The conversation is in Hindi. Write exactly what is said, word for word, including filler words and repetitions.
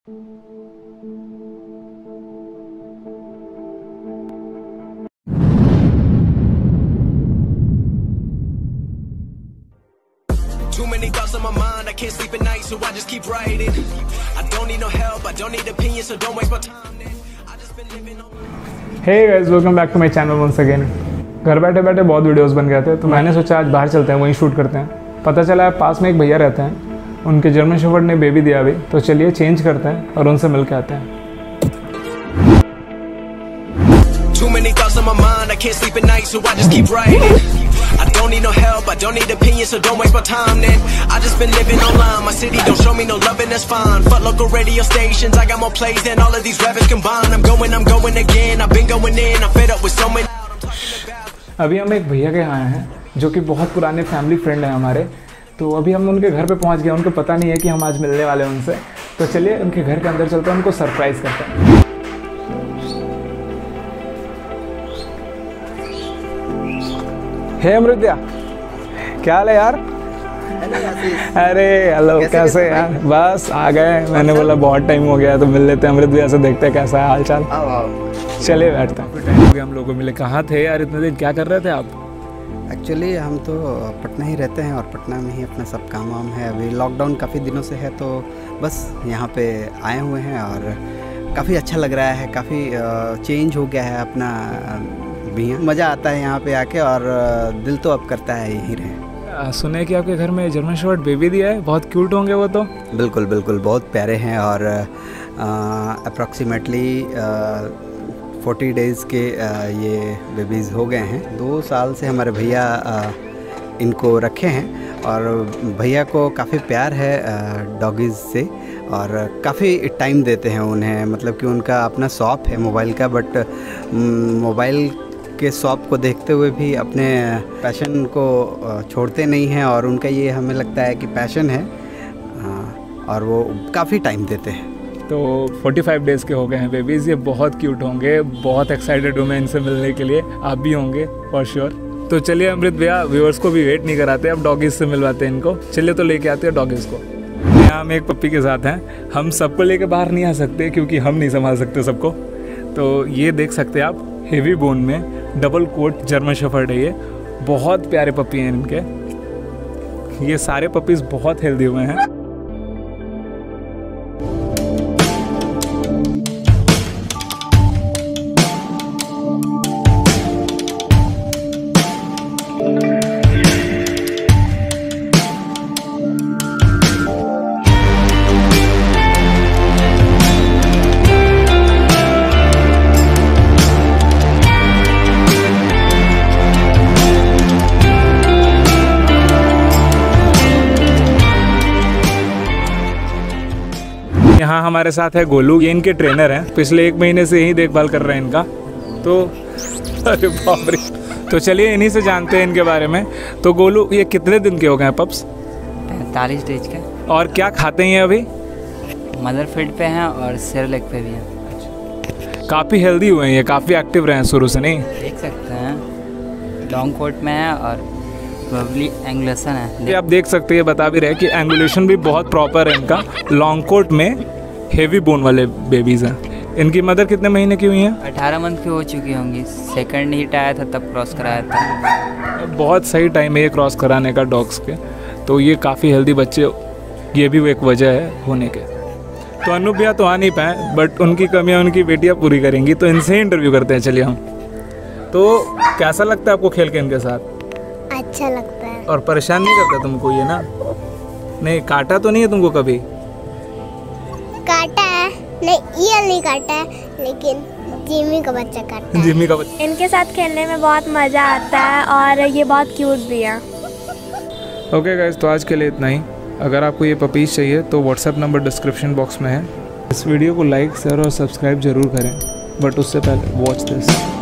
Too many thoughts on my mind, I can't sleep at night, so I just keep writing. I don't need no help, I don't need opinions, so don't waste my time. I just been living on. Hey guys, welcome back to my channel once again. घर बैठे बैठे बहुत वीडियोस बन गए थे, तो मैंने सोचा आज बाहर चलते हैं, वहीं शूट करते हैं। पता चला है पास में एक भैया रहते हैं, उनके जर्मन शेफर्ड ने बेबी दिया अभी, तो चलिए चेंज करते हैं और उनसे मिल के आते हैं। Too many thoughts on my mind, I can't sleep at night, so I just keep writing. I don't need no help, I don't need opinions, so don't waste my time then. I just been living online, my city don't show me no love and that's fine. Fuck local radio stations, I got more plays than all of these rappers combined. I'm going, I'm going again, I've been going in, I'm fed up with so many. अभी हम एक भैया के यहाँ आए हैं, जो कि बहुत पुराने फैमिली फ्रेंड हैं हमारे। तो अभी हम उनके घर पे पहुँच गए, उनको पता नहीं है कि हम आज मिलने वाले हैं उनसे। तो चलिए उनके घर के अंदर चलते हैं, उनको सरप्राइज़ करते हैं। हे अमृत्या, क्या हाल है यार? अरे हेलो, कैसे यार? बस आ गए, मैंने बोला बहुत टाइम हो गया तो मिल लेते हैं अमृत भैया से, देखते हैं कैसा है हाल चाल। चलिए बैठते हैं। टाइम हो गया हम लोगों को मिले। कहाँ थे यार इतने दिन, क्या कर रहे थे आप? एक्चुअली हम तो पटना ही रहते हैं और पटना में ही अपना सब काम वाम है। अभी लॉकडाउन काफ़ी दिनों से है, तो बस यहाँ पे आए हुए हैं और काफ़ी अच्छा लग रहा है। काफ़ी चेंज हो गया है अपना भी, मज़ा आता है यहाँ पे आके और दिल तो अब करता है यहीं रहे। सुने कि आपके घर में जर्मन शेफर्ड बेबी दिया है, बहुत क्यूट होंगे वो तो। बिल्कुल बिल्कुल, बहुत प्यारे हैं और अप्रॉक्सीमेटली फोर्टी डेज़ के आ, ये बेबीज़ हो गए हैं। दो साल से हमारे भैया इनको रखे हैं और भैया को काफ़ी प्यार है डॉगीज़ से और काफ़ी टाइम देते हैं उन्हें। मतलब कि उनका अपना शॉप है मोबाइल का, बट मोबाइल के शॉप को देखते हुए भी अपने पैशन को छोड़ते नहीं हैं और उनका ये हमें लगता है कि पैशन है और वो काफ़ी टाइम देते हैं। तो पैंतालीस डेज़ के हो गए हैं बेबीज़, ये बहुत क्यूट होंगे, बहुत एक्साइटेड हूँ मैं इनसे मिलने के लिए, आप भी होंगे फॉर श्योर। तो चलिए अमृत भैया, व्यूअर्स को भी वेट नहीं कराते, अब डॉगीज़ से मिलवाते हैं इनको। चलिए तो लेके आते हैं डॉगीज़ को। यहाँ हम एक पप्पी के साथ हैं, हम सबको लेके बाहर नहीं आ सकते क्योंकि हम नहीं संभाल सकते सबको। तो ये देख सकते हैं आप, हेवी बोन में डबल कोट जर्मन शेफर्ड है ये, बहुत प्यारे पप्पी हैं इनके। ये सारे पपीज़ बहुत हेल्दी हुए हैं। यहाँ हमारे साथ है गोलू, ये इनके ट्रेनर हैं, पिछले एक महीने से यही देखभाल कर रहे हैं इनका। तो अरे बाप रे, तो चलिए इन्हीं से जानते हैं इनके बारे में। तो गोलू, ये कितने दिन के हो गए हैं पप्स? पैंतालीस डेज के। और क्या खाते हैं अभी? मदर फीड पे हैं और सेरेलैक पे भी हैं। काफ़ी हेल्दी हुए हैं ये, काफ़ी एक्टिव रहे हैं शुरू से, नहीं? देख सकते हैं लॉन्ग कोट में है और प्रोबेबली एंगुलेशन है। ये आप देख सकते हैं, बता भी रहे कि एंगुलेशन भी बहुत प्रॉपर है इनका। लॉन्ग कोट में हेवी बोन वाले बेबीज़ हैं। इनकी मदर कितने महीने की हुई हैं? अठारह मंथ की हो चुकी होंगी। सेकंड हीट आया था तब क्रॉस कराया था। बहुत सही टाइम है ये क्रॉस कराने का डॉग्स के। तो ये काफ़ी हेल्दी बच्चे, ये भी एक वजह है होने के। तो अनु भैया तो आ नहीं पाए, बट उनकी कमियाँ उनकी बेटियाँ पूरी करेंगी, तो इनसे ही इंटरव्यू करते हैं। चलिए हम। तो कैसा लगता है आपको खेल के इनके साथ? अच्छा लगता है। और परेशान नहीं करता तुमको ये ना? नहीं, काटा तो नहीं है तुमको कभी? काटा है, नहीं ये नहीं काटा है, लेकिन जिमी का बच्चा काटा है। जिमी का बच्चा। इनके साथ खेलने में बहुत मज़ा आता है और ये बहुत क्यूट भी है। ओके गाइस, तो आज के लिए इतना ही। अगर आपको ये पपीज़ चाहिए तो व्हाट्सएप नंबर डिस्क्रिप्शन बॉक्स में है। इस वीडियो को लाइक शेयर और सब्सक्राइब जरूर करें, बट उससे पहले वॉच दिस।